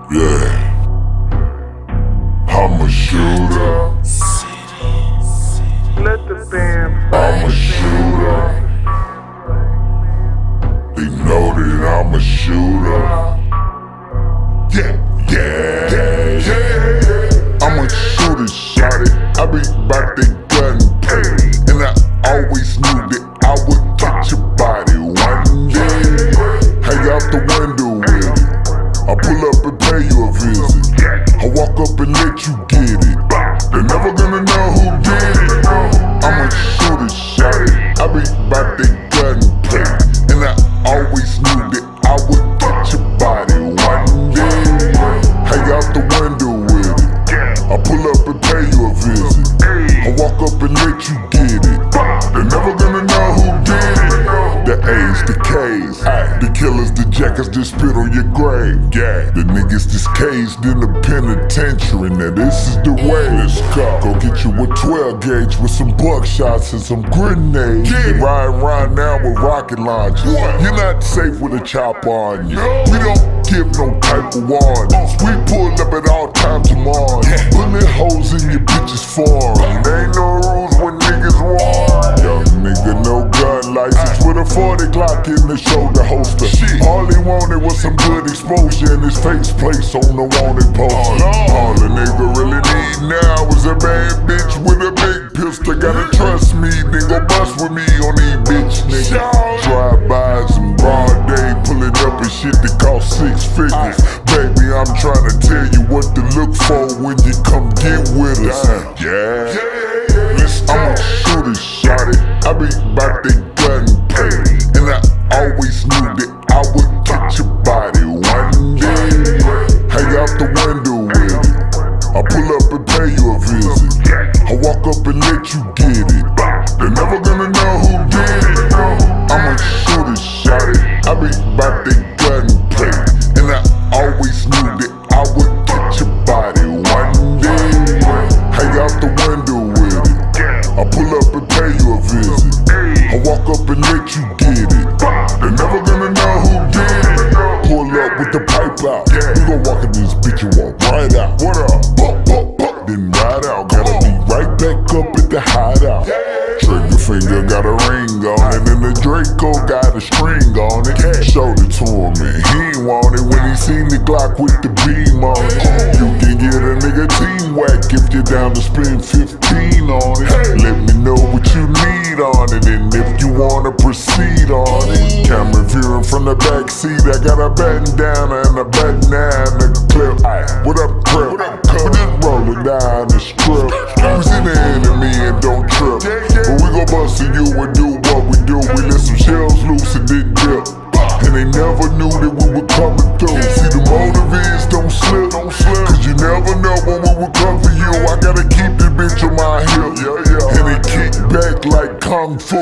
Yeah, I'm a shooter. Let the band I'm a shooter. They know that I'm a shooter. Yeah. I'm a shooter, shot it. I be bout that gunplay, and I always knew that I would get your body one day. Hang out the window with it. I pull up and pay you a visit. I walk up and let you get it. They're never gonna know who did it. I'm a shooter, shot it. I be bout that gunplay, and I always knew that I would get your body one day. Hang out the window with it. I pull up and pay you a visit. I walk up and let you get it. They're never gonna know who did it. The A's, the K's, the killers, the jackers just spit on your grave. Yeah, the niggas just caged in the penitentiary. Now this is the way. Let's go get you a 12 gauge with some buckshots and some grenades. You riding around now with rocket launchers. You're not safe with a chopper on you. We don't give no type of warnings. We pull up at all times of morning. Pulling holes in your bitches' foreign. There ain't no rules when niggas warn. Young nigga, no gun license with a 40 Glock in the shoulder holster. All he wanted was some good exposure and his face placed on the wanted poster. All a nigga really need now is a bad bitch with a big pistol. Gotta trust me, then go bust with me on these bitch niggas. Drive-bys and broad day, pulling up and shit that cost 6 figures. Baby, I'm trying to tell you what to look for when you come get with us. Yeah, I'm a shooter, shot it. I be bout that gunplay, and I always knew that I would get your body one day. Hang out the window with it. I pull up and pay you a visit. I walk up and let you get it. They're never gonna know who did it. I'm a shooter, shot it. I be bout that gunplay, and I always knew that I would get your body one day. Hang out the window with it. I pull up and pay you a visit. I walk up and let you get it. They're never gonna know who did it. Pull up with the pipe out. We gon' walk in this bitch and walk right out. What up? Then ride out. Gotta be right back up at the hideout. Trigger finger got a ring on it, and the Draco got a string on it. Showed it to him and he ain't want it when he seen the Glock with the beam on it. You can get a nigga team whack if you're down to spend 15 on it. Let me know what you need on it, and if you wanna proceed on it. Camera viewing from the back seat. I got a bandana and a bandana and a clip. What up, crip? We just rolling down the strip. We see the enemy and don't trip. But we gon' bust you and do what we do. We let some shells loose and then dip. And they never knew that we were coming through. See, the motive is don't slip. Cause you never know when we will come for you. I gotta keep this bitch on my hip. And they kick back like Kung Fu.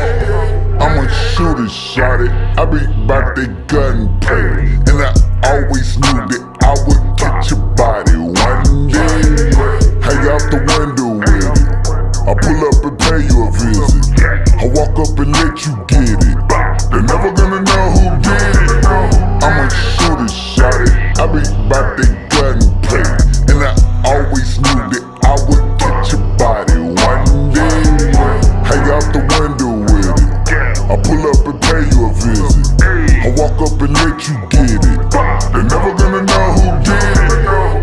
I'm a shooter, shot it. I be bout that gunplay, and I always knew that I would get your body one day. Hang out the window with it. I pull up and pay you a visit. I walk up and let you get it. They're never gonna know who did it. I'm a shooter, shot it. I be bout that gunplay, and I always knew that I would get your body one day. Hang out the window with it. I pull up and pay you a visit. I walk up and let you get it. They're never gonna know who did it.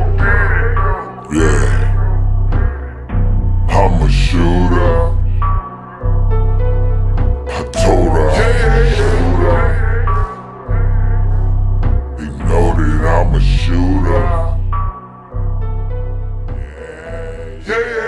Yeah, I'm a shooter. I told her I'm a shooter. They know that I'm a shooter. Yeah.